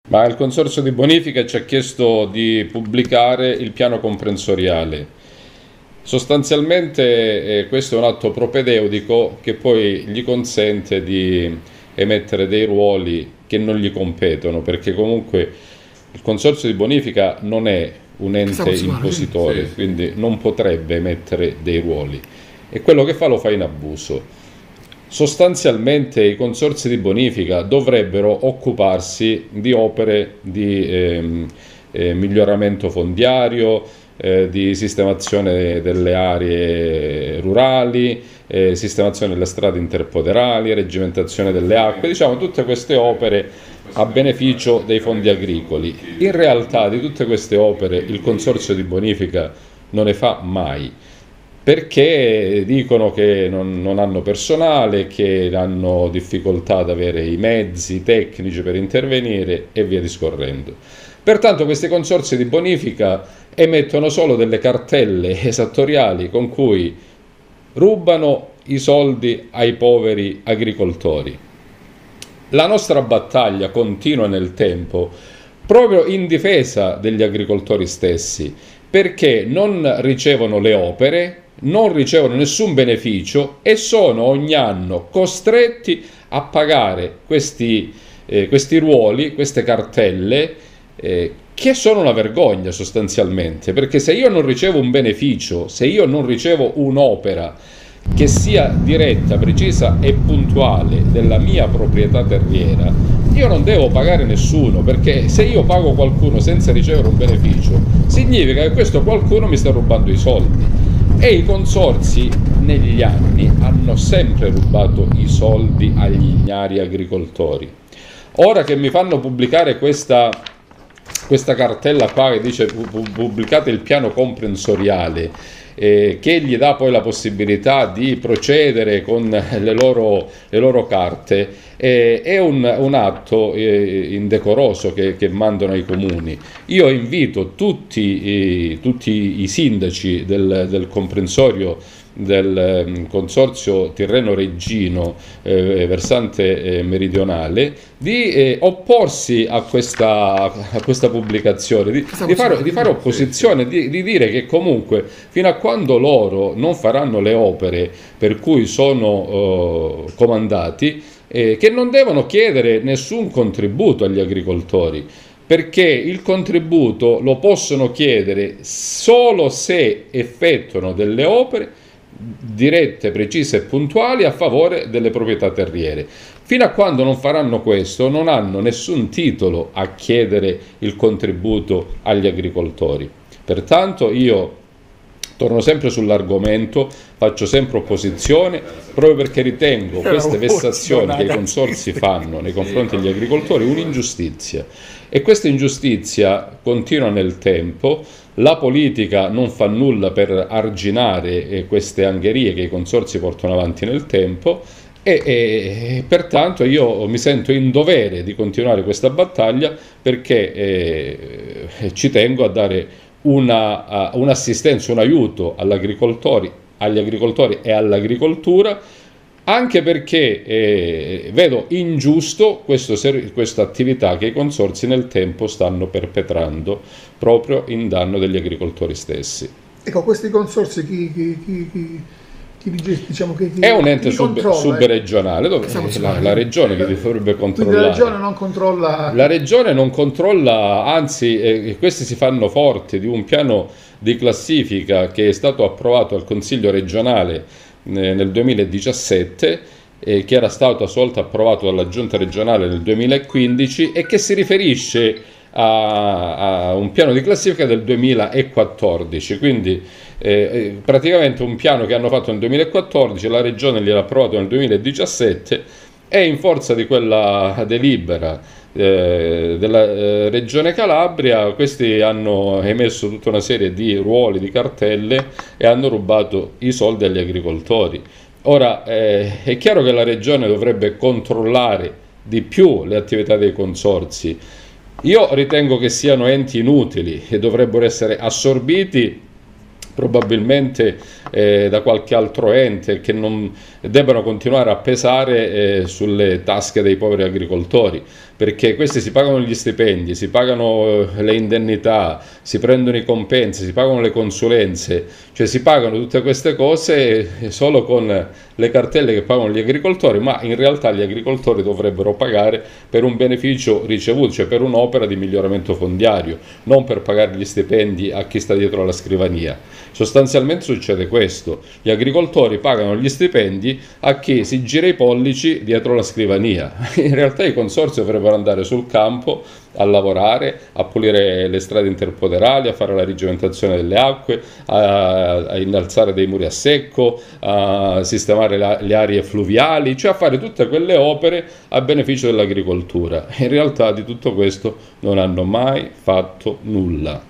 Ma il Consorzio di Bonifica ci ha chiesto di pubblicare il piano comprensoriale. Sostanzialmente questo è un atto propedeutico che poi gli consente di emettere dei ruoli che non gli competono, perché comunque il Consorzio di Bonifica non è un ente impositore, Sì. quindi non potrebbe emettere dei ruoli e quello che fa lo fa in abuso. Sostanzialmente i consorzi di bonifica dovrebbero occuparsi di opere di miglioramento fondiario, di sistemazione delle aree rurali, sistemazione delle strade interpoderali, reggimentazione delle acque, diciamo tutte queste opere a beneficio dei fondi agricoli. In realtà di tutte queste opere il consorzio di bonifica non ne fa mai, perché dicono che non hanno personale, che hanno difficoltà ad avere i mezzi tecnici per intervenire e via discorrendo. Pertanto questi consorzi di bonifica emettono solo delle cartelle esattoriali con cui rubano i soldi ai poveri agricoltori. La nostra battaglia continua nel tempo proprio in difesa degli agricoltori stessi, perché non ricevono le opere, non ricevono nessun beneficio e sono ogni anno costretti a pagare questi ruoli, queste cartelle, che sono una vergogna sostanzialmente, perché se io non ricevo un beneficio, se io non ricevo un'opera che sia diretta, precisa e puntuale della mia proprietà terriera, io non devo pagare nessuno, perché se io pago qualcuno senza ricevere un beneficio, significa che questo qualcuno mi sta rubando i soldi. E i consorzi negli anni hanno sempre rubato i soldi agli ignari agricoltori. Ora che mi fanno pubblicare questa cartella qua che dice pubblicate il piano comprensoriale, che gli dà poi la possibilità di procedere con le loro carte, è un atto indecoroso che mandano ai comuni. Io invito tutti i sindaci del comprensorio del consorzio Tirreno-Reggino versante meridionale di opporsi a questa pubblicazione, di fare opposizione, di dire che comunque fino a quando loro non faranno le opere per cui sono comandati, che non devono chiedere nessun contributo agli agricoltori, perché il contributo lo possono chiedere solo se effettuano delle opere dirette, precise e puntuali a favore delle proprietà terriere. Fino a quando non faranno questo, non hanno nessun titolo a chiedere il contributo agli agricoltori. Pertanto io torno sempre sull'argomento, faccio sempre opposizione, proprio perché ritengo queste vessazioni che i consorzi fanno nei confronti degli agricoltori un'ingiustizia. E questa ingiustizia continua nel tempo. La politica non fa nulla per arginare queste angherie che i consorzi portano avanti nel tempo e pertanto io mi sento in dovere di continuare questa battaglia, perché ci tengo a dare un'assistenza, un aiuto agli agricoltori e all'agricoltura, anche perché vedo ingiusto questa attività che i consorzi nel tempo stanno perpetrando proprio in danno degli agricoltori stessi. Ecco, questi consorzi diciamo è un ente subregionale, dove la regione che dovrebbe controllare. La regione non controlla. La regione non controlla, anzi, questi si fanno forti di un piano di classifica che è stato approvato al Consiglio regionale nel 2017, che era stato a sua volta approvato dalla Giunta regionale nel 2015 e che si riferisce a un piano di classifica del 2014, quindi praticamente un piano che hanno fatto nel 2014, la regione gliel'ha approvato nel 2017 e in forza di quella delibera della regione Calabria questi hanno emesso tutta una serie di ruoli, di cartelle e hanno rubato i soldi agli agricoltori. Ora è chiaro che la regione dovrebbe controllare di più le attività dei consorzi. Io ritengo che siano enti inutili e dovrebbero essere assorbiti probabilmente da qualche altro ente, che non debbano continuare a pesare sulle tasche dei poveri agricoltori, perché questi si pagano gli stipendi, si pagano le indennità, si prendono i compensi, si pagano le consulenze, cioè si pagano tutte queste cose solo con le cartelle che pagano gli agricoltori, ma in realtà gli agricoltori dovrebbero pagare per un beneficio ricevuto, cioè per un'opera di miglioramento fondiario, non per pagare gli stipendi a chi sta dietro alla scrivania. Sostanzialmente succede questo: gli agricoltori pagano gli stipendi a chi si gira i pollici dietro la scrivania. In realtà i consorzi dovrebbero andare sul campo a lavorare, a pulire le strade interpoderali, a fare la rigimentazione delle acque, a innalzare dei muri a secco, a sistemare le aree fluviali, cioè a fare tutte quelle opere a beneficio dell'agricoltura. In realtà di tutto questo non hanno mai fatto nulla.